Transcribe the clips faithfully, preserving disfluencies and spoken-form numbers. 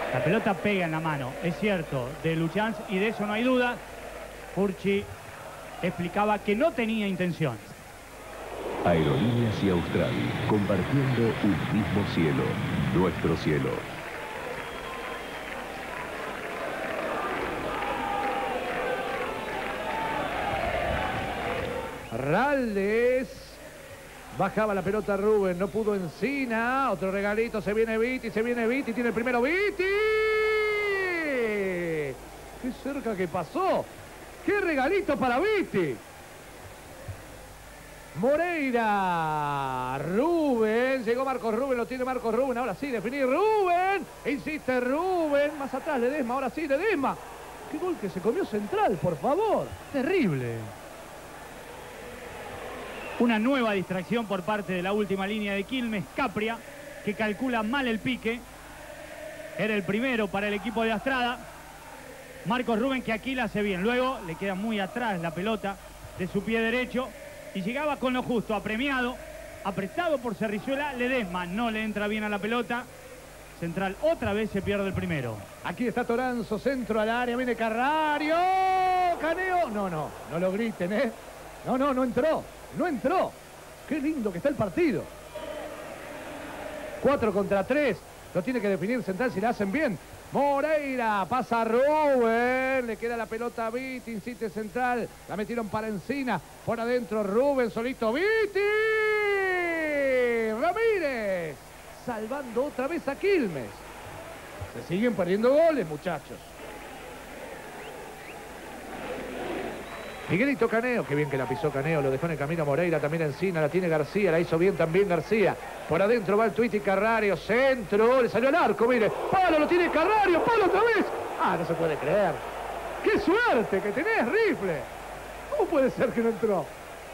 La pelota pega en la mano, es cierto, de Luchans, y de eso no hay duda. Furchi explicaba que no tenía intención. Aerolíneas y Austral, compartiendo un mismo cielo, nuestro cielo. Raldes. Bajaba la pelota Rubén, no pudo Encina. Otro regalito, se viene Viti, se viene Viti, tiene el primero Viti. Qué cerca que pasó. Qué regalito para Viti. Moreira, Rubén, llegó Marcos Rubén, lo tiene Marcos Rubén, ahora sí, definir Rubén, insiste Rubén, más atrás Ledesma, ahora sí Ledesma. Qué gol que se comió Central, por favor. Terrible. Una nueva distracción por parte de la última línea de Quilmes, Capria, que calcula mal el pique. Era el primero para el equipo de Astrada. Marcos Rubén, que aquí la hace bien. Luego le queda muy atrás la pelota de su pie derecho. Y llegaba con lo justo, apremiado, apretado por Cerrizuela. Ledesma no le entra bien a la pelota. Central otra vez se pierde el primero. Aquí está Toranzo, centro al área, viene Carrario. Caneo. No, no, no lo griten, ¿eh? No, no, no entró. No entró. Qué lindo que está el partido. Cuatro contra tres. Lo tiene que definir Central si la hacen bien. Moreira, pasa Rubén, le queda la pelota a Viti, insiste Central, la metieron para Encina, por adentro Rubén, solito Viti, Ramírez, salvando otra vez a Quilmes. Se siguen perdiendo goles, muchachos. Miguelito Caneo, qué bien que la pisó Caneo, lo dejó en el camino Moreira, también Encina, la tiene García, la hizo bien también García. Por adentro va el Twitty Carrario, centro, le salió al arco, mire. Palo, lo tiene Carrario, palo otra vez. Ah, no se puede creer. ¡Qué suerte que tenés, Rifle! ¿Cómo puede ser que no entró?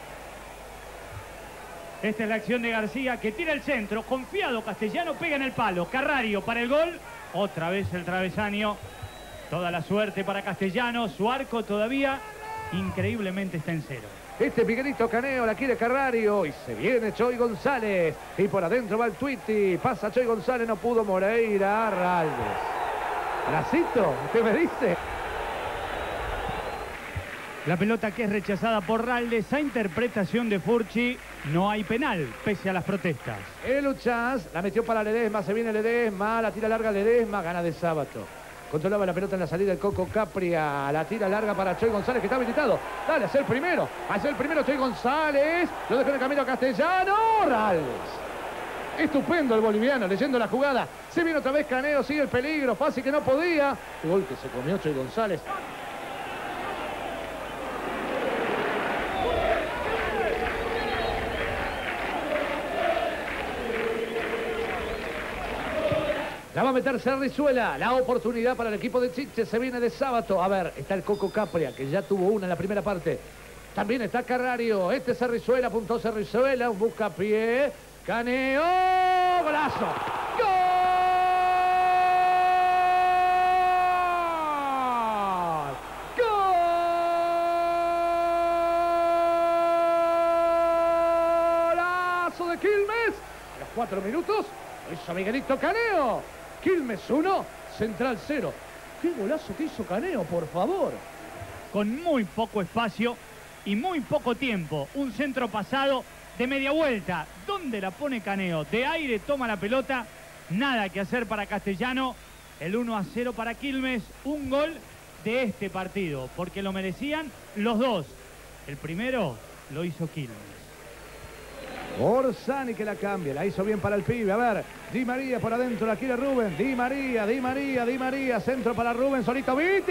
Esta es la acción de García, que tira el centro, confiado Castellano, pega en el palo. Carrario para el gol, otra vez el travesaño. Toda la suerte para Castellano, su arco todavía increíblemente está en cero. Este Miguelito Caneo la quiere Carrario y se viene Choy González. Y por adentro va el Twitty. Pasa Choy González, no pudo Moreira. Raldes. Bracito, ¿usted me dice? La pelota que es rechazada por Raldes. A interpretación de Furchi, no hay penal, pese a las protestas. El Luchans la metió para Ledesma. Se viene Ledesma, la tira larga Ledesma. Gana de Sábato. Controlaba la pelota en la salida el Coco Capria. La tira larga para Choy González, que está habilitado. Dale, hace el primero. Hace el primero Choy González. Lo dejó en el camino a Castellano. Raldes. Estupendo el boliviano, leyendo la jugada. Se viene otra vez Caneo, sigue el peligro. Fácil que no podía. El gol que se comió Choy González. La va a meter Cerrizuela, la oportunidad para el equipo de Chiche, se viene de Sábato. A ver, está el Coco Capria, que ya tuvo una en la primera parte. También está Carrario, este Cerrizuela, apuntó Cerrizuela, un buscapié. Caneo, golazo. ¡Gol! ¡Golazo de Quilmes! A los cuatro minutos, lo hizo Miguelito Caneo. Quilmes uno, Central cero. ¡Qué golazo que hizo Caneo, por favor! Con muy poco espacio y muy poco tiempo. Un centro pasado de media vuelta. ¿Dónde la pone Caneo? De aire toma la pelota. Nada que hacer para Castellano. El uno a cero para Quilmes. Un gol de este partido, porque lo merecían los dos. El primero lo hizo Quilmes. Orsani que la cambia, la hizo bien para el pibe. A ver, Di María por adentro, la quiere Rubén. Di María, Di María, Di María. Centro para Rubén, solito Viti.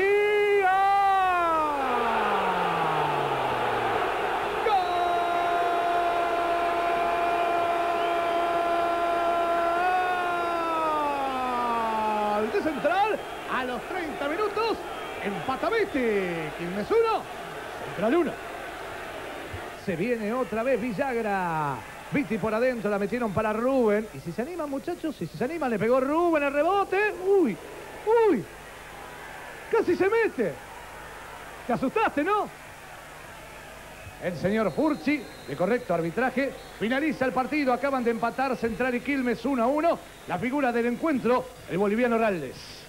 ¡Gol! De Central a los treinta minutos. Empata Viti. Quilmes uno, Central uno. Se viene otra vez Villagra. Viti por adentro, la metieron para Rubén. Y si se animan, muchachos, si se animan, le pegó Rubén el rebote. Uy, uy. Casi se mete. Te asustaste, ¿no? El señor Furchi, de correcto arbitraje, finaliza el partido. Acaban de empatar Central y Quilmes uno a uno. La figura del encuentro, el boliviano Raldes.